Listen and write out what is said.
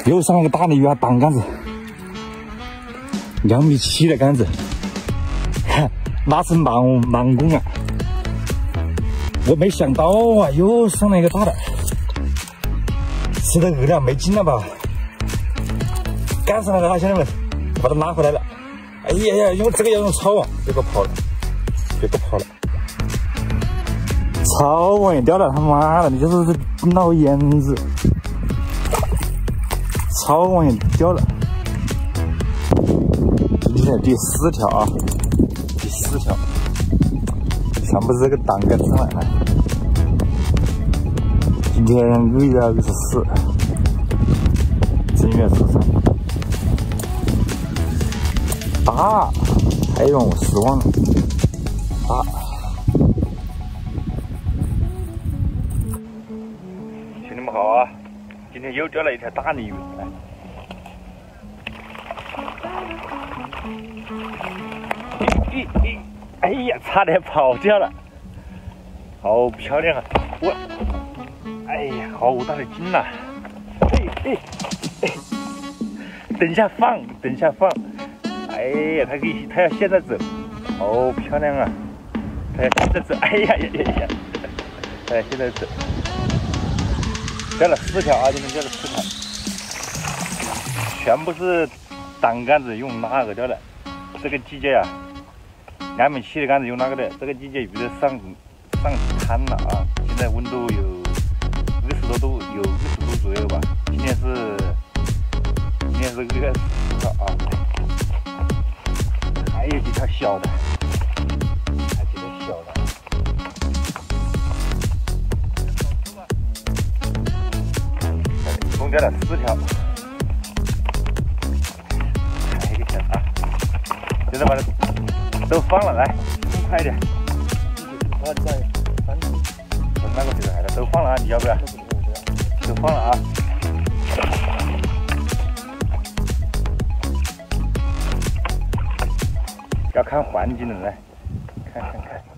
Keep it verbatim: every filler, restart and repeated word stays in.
又上了个大鲤鱼，还绑杆子，两米七的杆子，那是盲盲公啊！我没想到啊，又上了一个大的，吃的饿了没劲了吧？干上来了，兄弟们，把它拉回来了。哎呀呀，用这个要用抄网，别给我跑了，别给我跑了！抄网也掉了，他妈的，你就是老烟子！抄网也掉了。今天第四条啊，第四条，全部是这个档杆上来的。今天二月二十四，正月初三。大，还让我失望了。大，兄弟们好啊！今天又钓了一条大鲤鱼，来。咦咦！哎呀，差点跑掉了，好漂亮啊！我，哎呀，好大的劲呐！哎哎哎！等一下放，等一下放。哎呀，它可以，它要现在走，好漂亮啊！它要现在走，哎呀呀呀呀！它要现在走，钓了四条啊，今天钓了四条，全部是单杆子用那个钓的。这个季节啊，两米七的杆子用那个的。这个季节鱼都上上滩了啊！现在温度有二十多度，有二十度左右吧。今天是今天是二十四号啊。还有几条小的，还有几条小的，一共钓了四条，还有一个小啊，现在把它都放了，来，快一点，从那个水海的都放了啊，你要不要？都放了啊。要看环境的，来看看看。